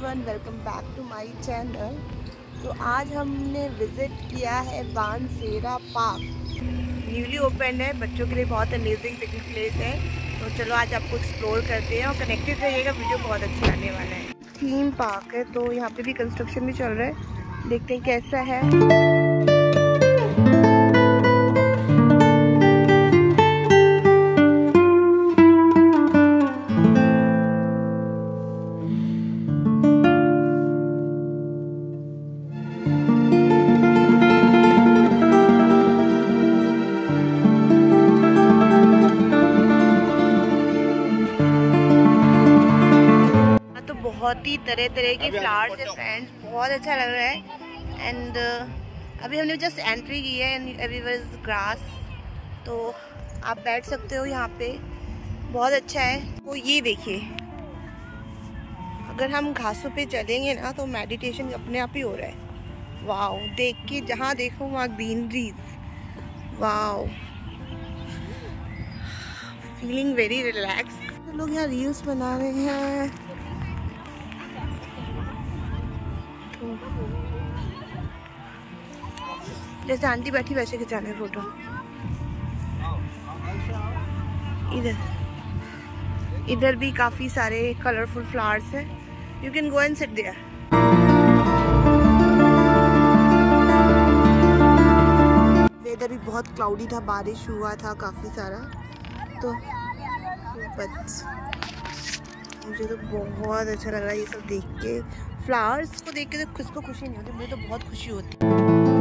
Everyone, welcome back to my channel. तो आज हमने विज़िट किया है बानसेरा पार्क। न्यूली ओपन है, बच्चों के लिए बहुत अमेजिंग पिकनिक प्लेस है। तो चलो आज आपको एक्सप्लोर करते हैं और कनेक्टेड रहिएगा, वीडियो बहुत अच्छा आने वाला है। थीम पार्क है तो यहाँ पे भी कंस्ट्रक्शन भी चल रहा है, देखते हैं कैसा है। बहुत ही तरह तरह के फ्लावर्स है फ्रेंड्स, बहुत अच्छा लग रहा है। एंड अभी हमने जस्ट एंट्री की है एंड एवरीवेयर इज ग्रास, तो आप बैठ सकते हो यहाँ पे, बहुत अच्छा है। तो ये देखिए, अगर हम घासों पे चलेंगे ना तो मेडिटेशन अपने आप ही हो रहा है। वाओ, देख के जहाँ देखो वहाँ greeneries, wow, feeling very relax. लोग यहाँ रील्स बना रहे हैं। जैसे आंटी बैठी वैसे खिंचाना है फोटो। इधर भी काफी सारे कलरफुल फ्लावर्स हैं, you can go and sit there. Weather भी बहुत क्लाउडी था, बारिश हुआ था काफी सारा, तो मुझे तो बहुत अच्छा लग रहा है ये सब देख के। फ्लावर्स को देख के तो किसको खुशी नहीं होती, मुझे तो बहुत खुशी होती है।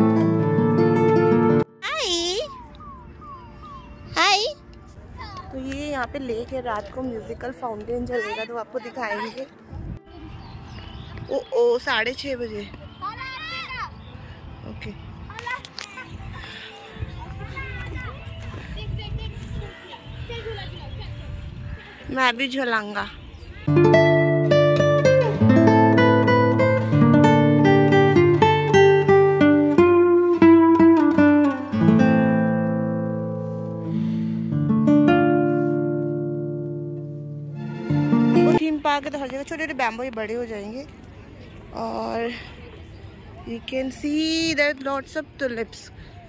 हाय, तो ये यहाँ पे लेक है, रात को म्यूजिकल फाउंटेन चलेगा तो आपको दिखाएंगे। ओ 6:30 बजे, ओके। मैं भी झूलाऊंगा। थीम पार्क है तो हर जगह छोटे छोटे बैम्बो ये बड़े हो जाएंगे। और you can see there lots of tulips.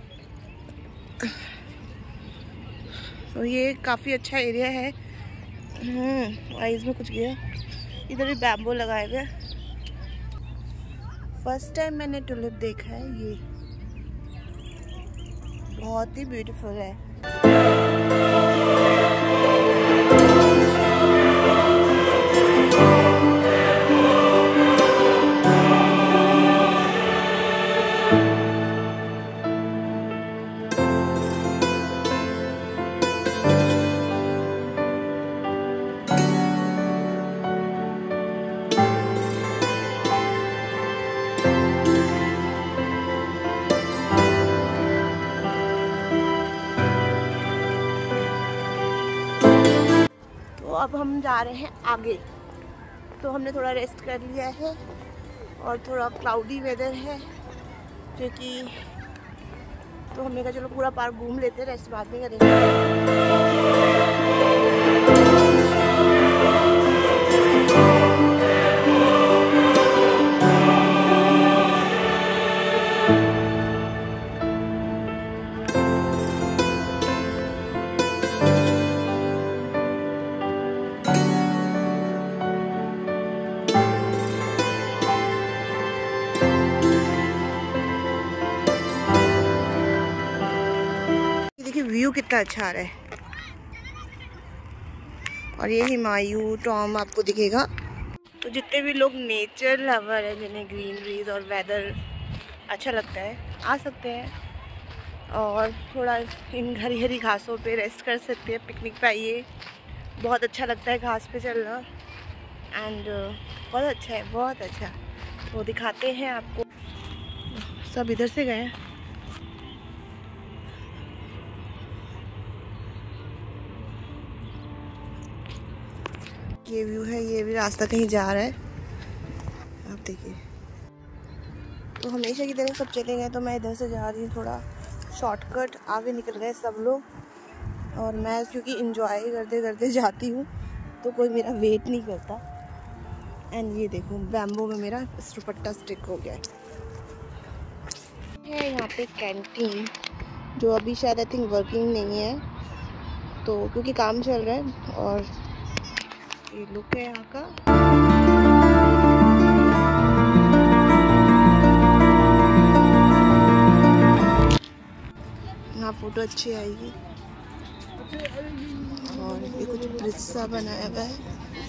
तो ये काफ़ी अच्छा एरिया है। आइज में कुछ गया। इधर भी बैम्बो लगाए हुए। फर्स्ट टाइम मैंने टुलिप देखा है, ये बहुत ही ब्यूटीफुल है। अब हम जा रहे हैं आगे। तो हमने थोड़ा रेस्ट कर लिया है और थोड़ा क्लाउडी वेदर है क्योंकि, तो हमने कहा चलो पूरा पार्क घूम लेते हैं, रेस्ट बाद में करेंगे। व्यू कितना अच्छा आ रहा है। और ये हुमायूं टॉम आपको दिखेगा। तो जितने भी लोग नेचर लवर है, जिन्हें ग्रीनरीज और वेदर अच्छा लगता है, आ सकते हैं और थोड़ा इन हरी हरी घासों पे रेस्ट कर सकते हैं। पिकनिक पे आइए, बहुत अच्छा लगता है घास पे चलना। एंड बहुत अच्छा है, बहुत अच्छा। तो दिखाते हैं आपको। सब इधर से गए हैं। ये व्यू है, ये भी रास्ता कहीं जा रहा है, आप देखिए। तो हमेशा की तरह सब चले गए तो मैं इधर से जा रही हूँ, थोड़ा शॉर्टकट। आगे निकल गए सब लोग और मैं क्योंकि एंजॉय करते करते जाती हूँ तो कोई मेरा वेट नहीं करता। एंड ये देखो बैम्बू में मेरा दुपट्टा स्टिक हो गया है। यहाँ पे कैंटीन जो अभी शायद आई थिंक वर्किंग नहीं है, तो क्योंकि काम चल रहा है। और ये लुक है यहाँ का। यहाँ फोटो अच्छी आएगी। और ये कुछ ब्रिज सा बनाया हुआ है।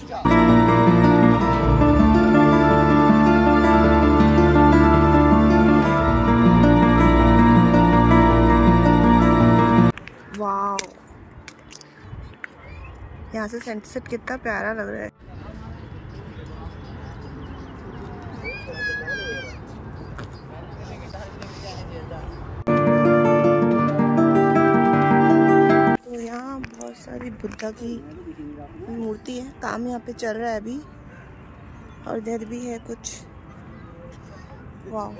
वाव, यहाँ से सनसेट कितना प्यारा लग रहा है। तो यहाँ बहुत सारी बुद्धा की मूर्ति है। काम यहाँ पे चल रहा है अभी। और इधर भी है कुछ। वाव,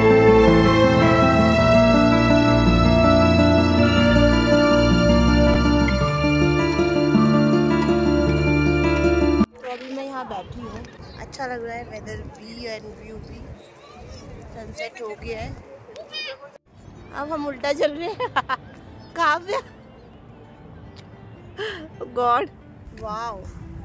बैठी हूँ। अच्छा लग रहा है वेदर भी एंड व्यू भी। सनसेट हो गया है। अब हम उल्टा चल रहे हैं। Kavya, God, wow.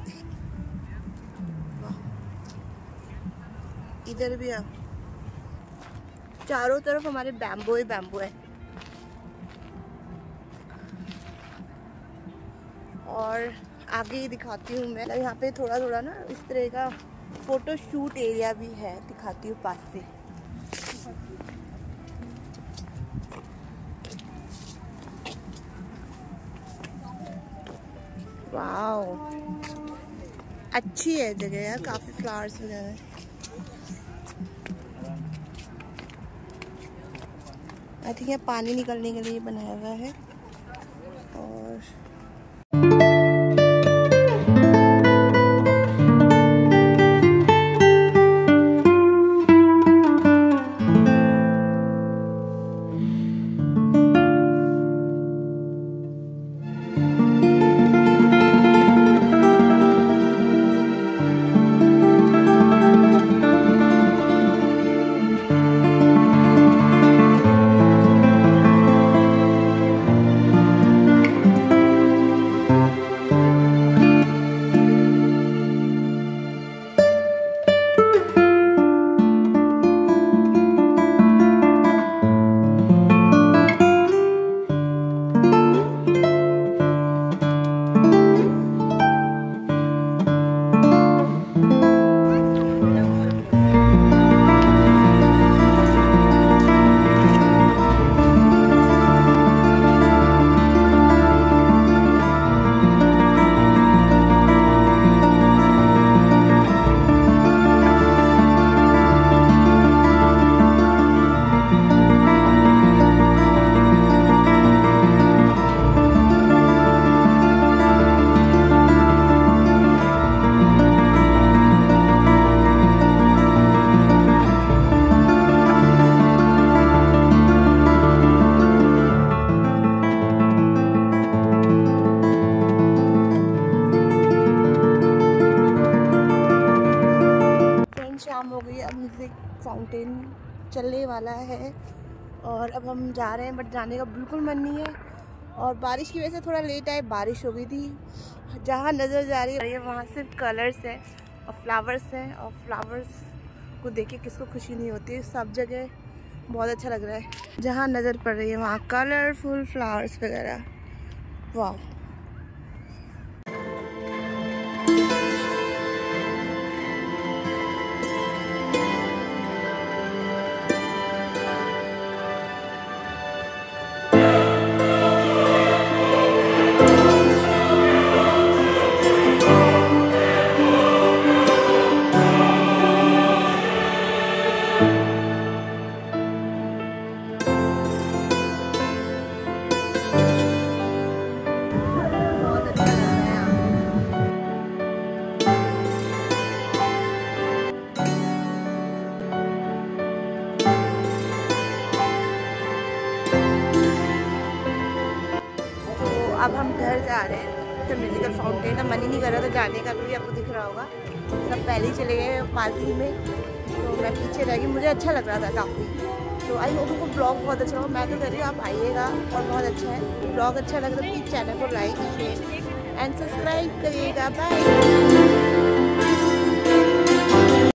इधर भी है, चारों तरफ हमारे बैम्बू ही बैम्बू है। और आगे ही दिखाती हूँ मैं। यहाँ पे थोड़ा थोड़ा ना इस तरह का फोटो शूट एरिया भी है, दिखाती हूँ पास से। वाओ, अच्छी है जगह यार, काफी फ्लावर्स वगैरह है। आई थिंक ये पानी निकलने के लिए बनाया हुआ है। और शाम हो गई। अब म्यूज़िक फाउंटेन चलने वाला है और अब हम जा रहे हैं, बट जाने का बिल्कुल मन नहीं है। और बारिश की वजह से थोड़ा लेट आए, बारिश हो गई थी। जहाँ नज़र जा रही है वहाँ सिर्फ कलर्स है और फ्लावर्स हैं। और फ्लावर्स को देख के किसको खुशी नहीं होती है। सब जगह बहुत अच्छा लग रहा है। जहाँ नज़र पड़ रही है वहाँ कलरफुल फ्लावर्स वगैरह। वाह, अब हम घर जा रहे हैं। तो म्यूजिकल फाउंटेन का मन ही नहीं कर रहा था जाने का, भी आपको दिख रहा होगा। सब पहले ही चले गए पार्किंग में, तो मैं पीछे रह गई। मुझे अच्छा लग रहा था काफ़ी, तो आई होप उनको ब्लॉग बहुत अच्छा लगा। मैं तो कह रही हूँ आप आइएगा और बहुत अच्छा है। ब्लॉग अच्छा लग रहा है तो चैनल को लाइक शेयर एंड सब्सक्राइब करिएगा। बाय।